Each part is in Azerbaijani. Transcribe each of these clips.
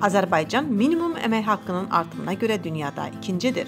Azərbaycan minimum əmək haqqının artımına görə dünyada ikincidir.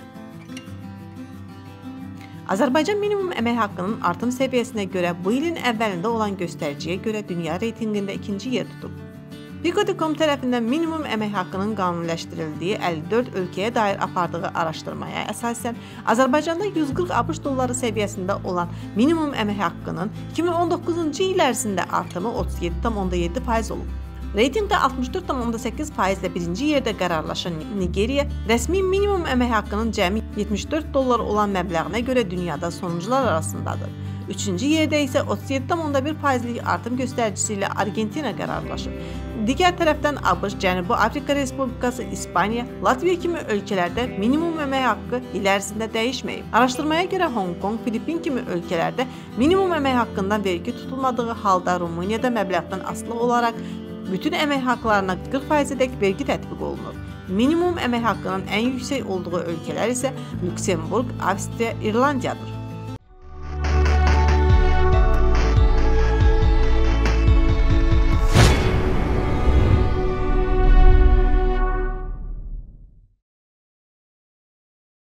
Azərbaycan minimum əmək haqqının artım səviyyəsinə görə bu ilin əvvəlində olan göstəriciyə görə dünya reytinqində ikinci yer tutub. Pico.com tərəfindən minimum əmək haqqının qanuniləşdirildiyi 54 ölkəyə dair apardığı araşdırmaya əsasən, Azərbaycanda 140 ABŞ dolları səviyyəsində olan minimum əmək haqqının 2019-cu il ərzində artımı 37,7% olub. Reytinqdə 64,8% ilə birinci yerdə qərarlaşan Nigeriya, rəsmi minimum əmək haqqının cəmi 74 dollar olan məbləğinə görə dünyada sonuncular arasındadır. Üçüncü yerdə isə 37,1%lik artım göstəricisi ilə Argentina qərarlaşıb. Digər tərəfdən ABŞ, Cənubi Afrika Respublikası, İspaniya, Latviya kimi ölkələrdə minimum əmək haqqı il ərzində dəyişməyib. Araşdırmaya görə Hong Kong, Filippin kimi ölkələrdə minimum əmək haqqından vergi tutulmadığı halda Rumuniyada məbləğdən asılı olaraq bütün əmək haqqlarına 40%-dək vergi tətbiq olunur. Minimum əmək haqqının ən yüksək olduğu ölkələr isə Lüksemburq, Avstriya, İrlandiyadır.